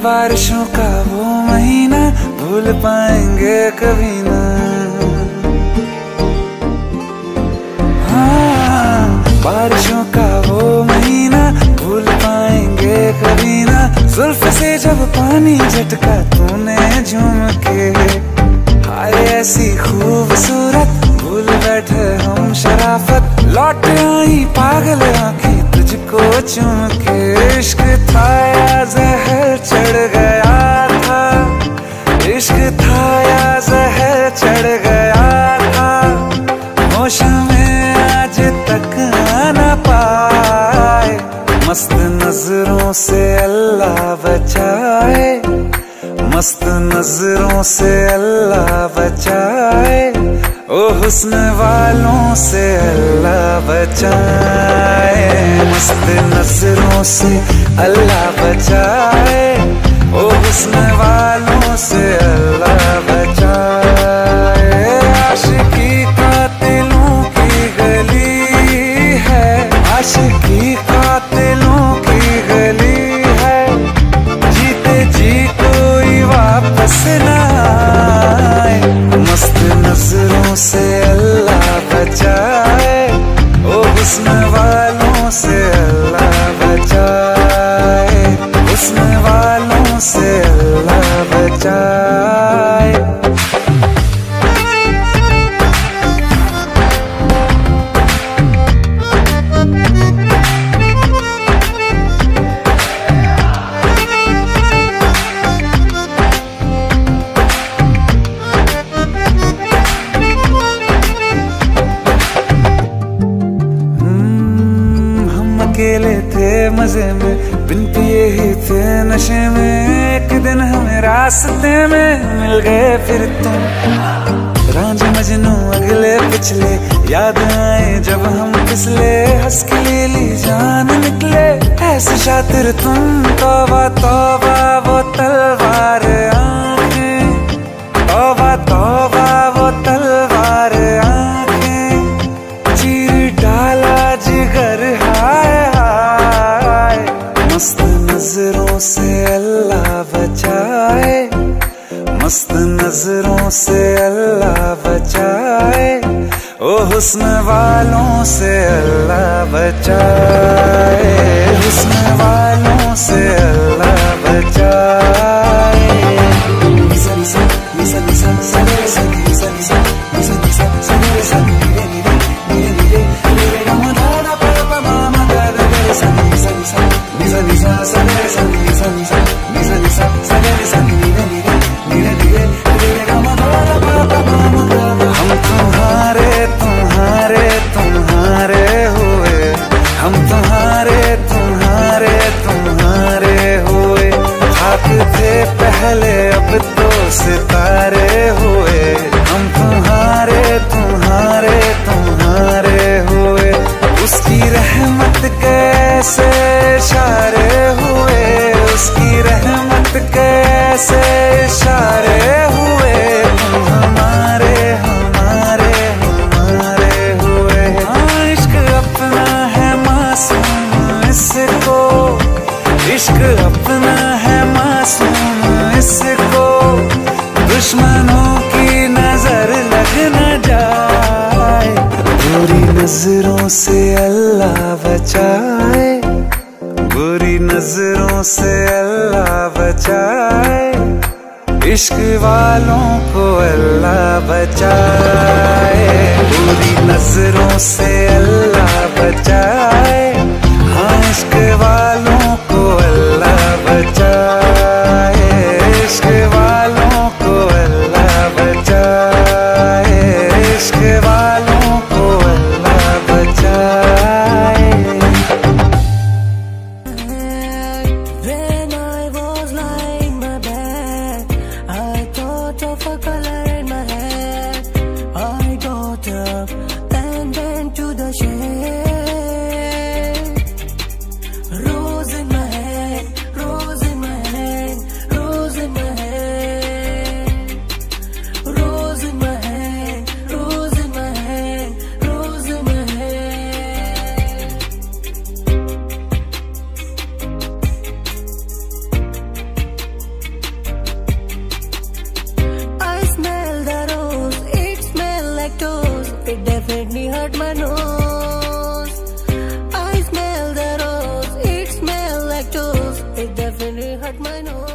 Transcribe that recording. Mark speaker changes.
Speaker 1: बारिशों का वो महीना भूल पाएंगे कभी ना। हाँ, बारिशों का वो महीना भूल पाएंगे कभी ना। जुल्फ से जब पानी झटका तूने झूम के, हाय ऐसी खूबसूरत भूल बैठे हम शराफत। लौट आई पागल आंखें तुझको चूम के। इश्क था या जहर चढ़ गया था, इश्क था या जहर चढ़ गया था। होश में आज तक आना पाए, मस्त नजरों से अल्लाह बचाए, मस्त नजरों से अल्लाह बचाए। ओ हुस्न वालों से अल्लाह बचाए, मस्त नजरों से अल्लाह बचाए। ओ हुस्न वालों से अल्लाह बचाए। आशिकी कातिलों की गली है, आशिकी कातिलों की गली है। जीते जी कोई वापस ना आए, मस्त नजरों से अल्लाह बचाए। ओ हुस्न वालों से अल्लाह बचाए, हुस्न वालों से अल्लाह बचाए। अकेले थे मजे में, बिन पिए ही थे नशे में। एक दिन हमें रास्ते में मिल गए फिर तुम, रांझ मजनू अगले पिछले याद आए जब हम फिसले। हंस के ली जान निकले ऐसे शातिर तुम। तौबा तौबा वो तलवार आंखें, तौबा तौबा वो तलवार आंखें। चीर डाला जिगर हाय हाय, मस्त नजरों से अल्लाह बचाए, मस्त नजरों से अल्लाह बचाए। ओ हुस्न वालों से अल्लाह बचाए, हुस्न वालों से अल्लाह बचाए। निसा निसा निसा निसा सरे सरे निसा निसा निसा निसा सरे सरे रे रे रे रे रे गा मा दा पा पा मा मा गा दा रे सा निसा निसा निसा निसा सरे सरे निसा निसा निसा निसा सरे सरे रे रे रे रे गा मा दा पा पा मा मा गा दा। हम तुम्हारे तुम्हारे तुम्हारे हुए, हम तुम्हारे तुम्हारे तुम्हारे हुए। खाक थे पहले अब तो सितारे हुए, हम तुम्हारे तुम्हारे तुम्हारे हुए। उसकी रहमत कैसे इशारे हुए, उसकी रहमत कैसे इशारे हुए। तुम हमारे हमारे हमारे हुए। हाँ, इश्क अपना है मासूम इसको, इश्क अपना है मासूम इसको। दुश्मनों की नजर लग न जाए, बुरी नजरों से अल्लाह बचाए, बुरी नजरों से अल्लाह बचाए। इश्क वालों को अल्लाह बचाए, बुरी नजरों से अल्लाह बचाए। हाँ, इश्क वालों को अल्लाह बचाए, इश्क वालों को अल्लाह बचाए, इश्क वालों को अल्लाह बचाए।
Speaker 2: When I was lying my bed, I thought of a color in my head. I got up and went to the shade. Rose in my hand, rose in my hand, rose in my hand. Rose in my hand, rose in my hand, rose in my hand. definitely hurt my nose. I smell the rose, it smell like toast. It definitely hurt my nose.